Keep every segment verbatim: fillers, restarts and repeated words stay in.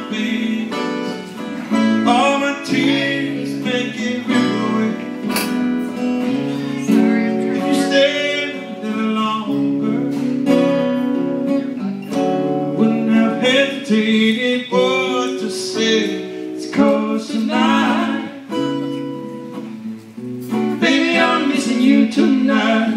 face. All my tears make it rip away. If you stayed a little longer, wouldn't have hesitated what to say. It's 'cause tonight, baby, I'm missing you tonight.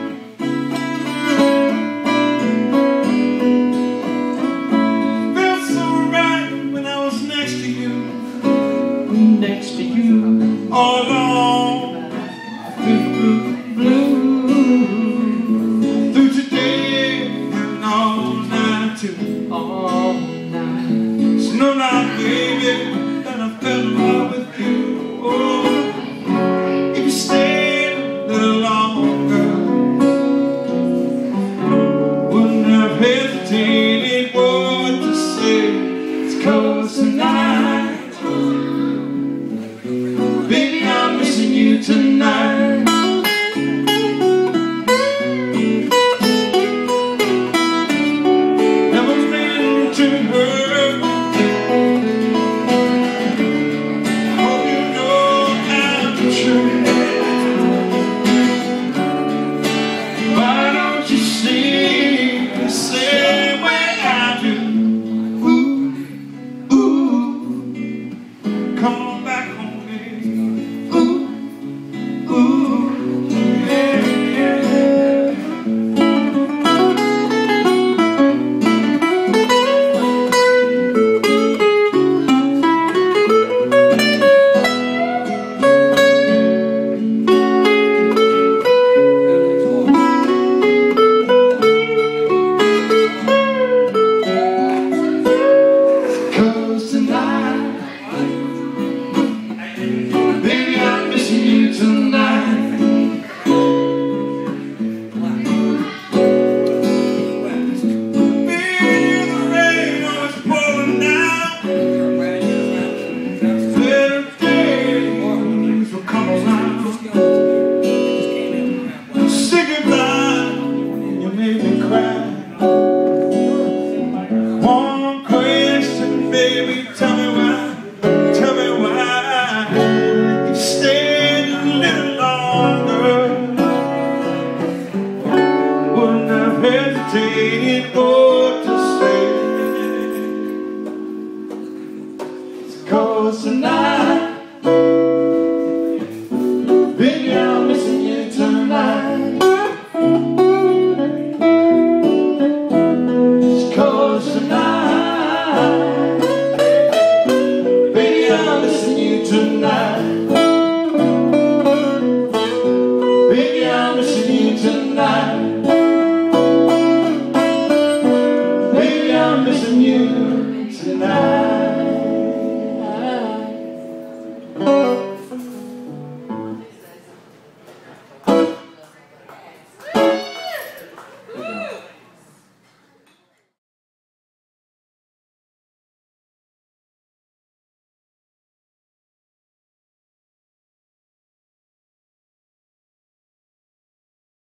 Felt so right when I was next to you, next to you, all alone, through blue, through today and all night too, all night. So no night, baby, that I fell in love with you. Oh, if you stayed a little longer, wouldn't have hesitated what to say. It's 'cause tonight, baby, I'm missing you tonight. Never meant to hurt. Hope you know I'm true. Why don't you see the same way I do? Ooh, ooh, come on back home, baby. Ooh, ooh, yeah, yeah. Baby, I'm missing you tonight. Baby, the rain was pouring down. Better days will come around. Say goodbye, you made me cry. One question, baby, tell me why. Tell me why. Stayed a little longer, wouldn't have hesitated what to say. It's 'cause tonight,